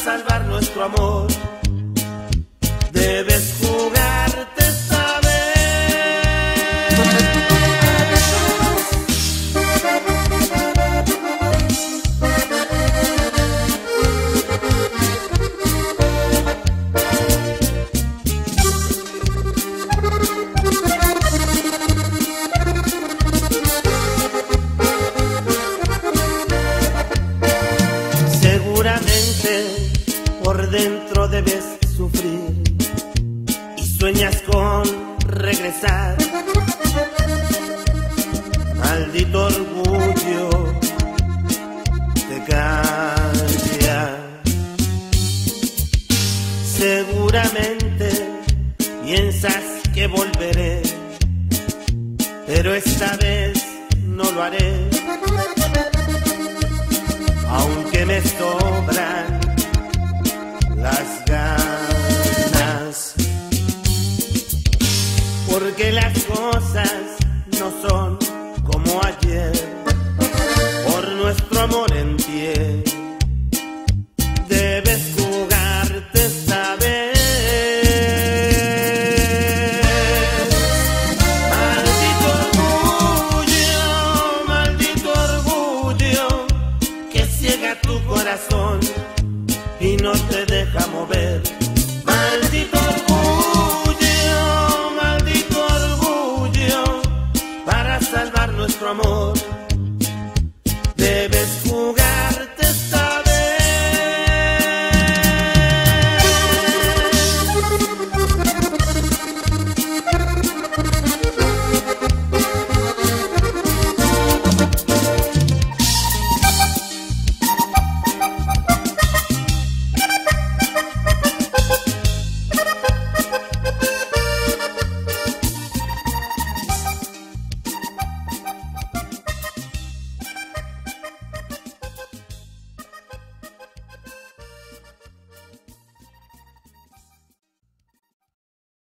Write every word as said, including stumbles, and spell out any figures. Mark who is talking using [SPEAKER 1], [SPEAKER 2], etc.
[SPEAKER 1] salvar nuestro amor. Debes jugarte esta vez. Seguramente por dentro debes sufrir y sueñas con regresar. Maldito orgullo te calla. Seguramente piensas que volveré, pero esta vez no lo haré. Aunque me sobran las ganas, porque las cosas no son como ayer. Por nuestro amor en pie debes jugarte esta vez. Maldito orgullo, maldito orgullo que ciega tu corazón y no te deja mover. Maldito orgullo, maldito orgullo, para salvar nuestro amor debes